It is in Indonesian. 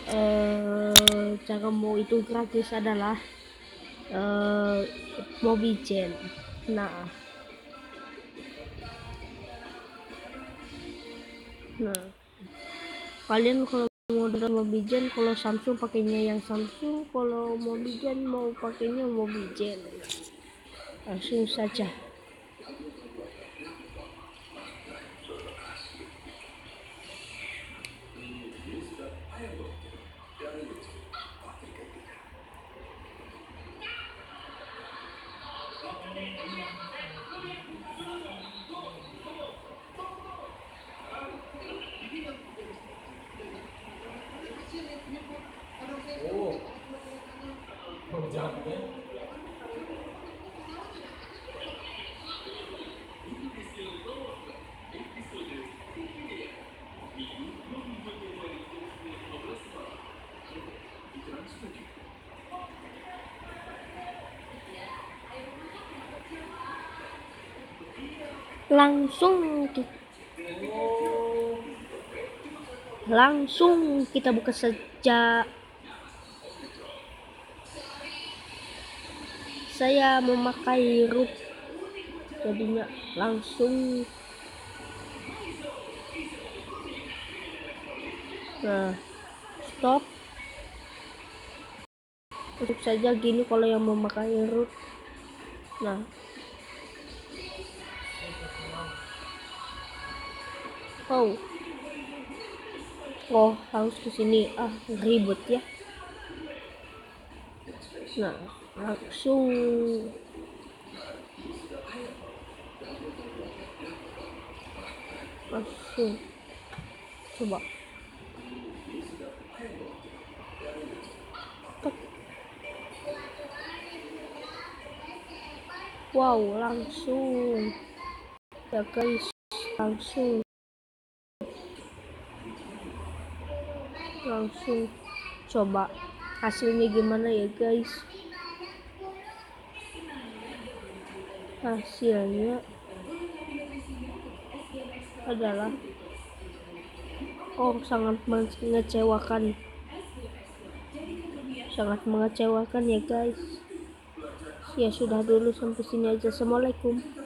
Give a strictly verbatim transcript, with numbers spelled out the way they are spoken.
uh, cara mau itu gratis adalah uh, Mobigen. Nah, nah kalian kalau mau download Mobigen, kalau Samsung pakainya yang Samsung, kalau Mobigen mau pakainya Mobigen. Langsung saja. Langsung langsung kita buka saja. Saya memakai root, jadinya langsung. Nah, stop. Tutup saja gini kalau yang memakai root. Nah, oh, oh harus ke sini. Ah, ribet ya. Nah, langsung langsung coba. Wow, langsung ya guys, langsung langsung coba hasilnya gimana ya guys. Hasilnya adalah oh sangat mengecewakan, sangat mengecewakan ya guys. Ya sudah dulu, sampai sini aja. Assalamualaikum.